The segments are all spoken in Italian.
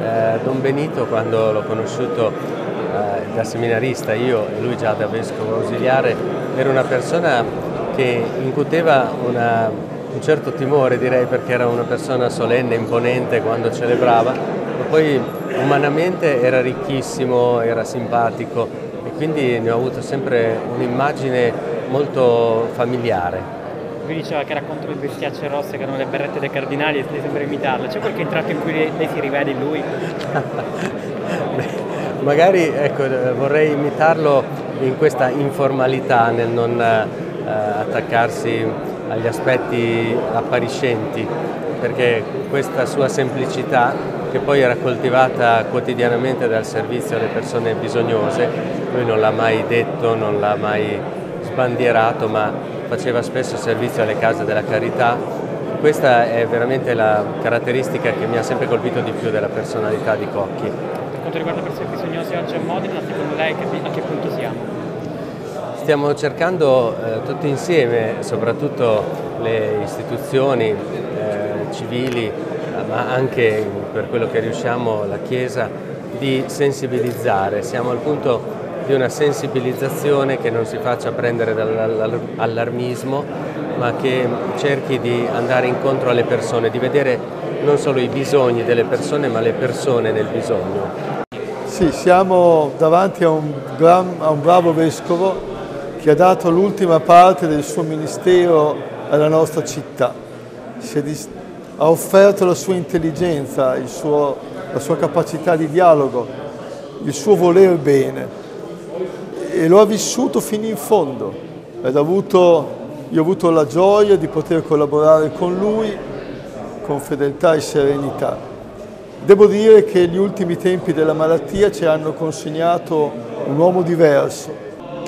Don Benito, quando l'ho conosciuto da seminarista, io e lui già da vescovo ausiliare, era una persona che incuteva un certo timore, direi, perché era una persona solenne, imponente quando celebrava, ma poi umanamente era ricchissimo, era simpatico e quindi ne ho avuto sempre un'immagine molto familiare. Lui diceva che era contro le bestiacce rosse, che erano le berrette dei cardinali, e lei sembra imitarla. C'è qualche tratto in cui lei si rivede in lui? Magari, ecco, vorrei imitarlo in questa informalità, nel non attaccarsi agli aspetti appariscenti, perché questa sua semplicità, che poi era coltivata quotidianamente dal servizio alle persone bisognose, lui non l'ha mai detto, non l'ha mai sbandierato, ma faceva spesso servizio alle case della carità. Questa è veramente la caratteristica che mi ha sempre colpito di più della personalità di Cocchi. Per quanto riguarda persone bisognose oggi a Modena, secondo lei a che punto siamo? Stiamo cercando tutti insieme, soprattutto le istituzioni civili, ma anche per quello che riusciamo la Chiesa, di sensibilizzare. Siamo al punto di una sensibilizzazione che non si faccia prendere dall'allarmismo, ma che cerchi di andare incontro alle persone, di vedere non solo i bisogni delle persone, ma le persone nel bisogno. Sì, siamo davanti a un bravo vescovo che ha dato l'ultima parte del suo ministero alla nostra città. Ha offerto la sua intelligenza, la sua capacità di dialogo, il suo voler bene. E lo ha vissuto fino in fondo. Io ho avuto la gioia di poter collaborare con lui con fedeltà e serenità. Devo dire che gli ultimi tempi della malattia ci hanno consegnato un uomo diverso.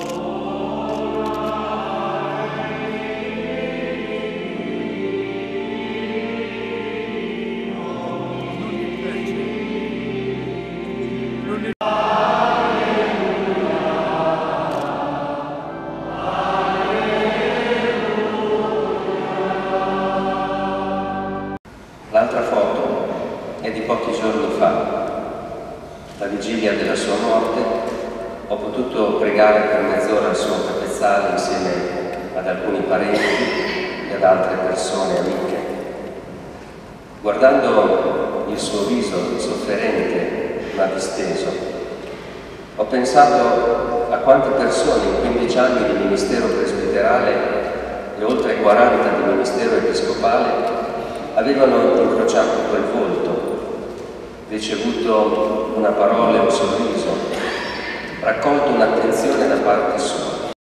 L'altra foto è di pochi giorni fa, la vigilia della sua morte. Ho potuto pregare per mezz'ora al suo capezzale insieme ad alcuni parenti e ad altre persone amiche. Guardando il suo viso sofferente ma disteso, ho pensato a quante persone in 15 anni di ministero presbiterale e oltre 40 di ministero episcopale avevano incrociato quel volto, ricevuto una parola e un sorriso, raccolto un'attenzione da parte sua.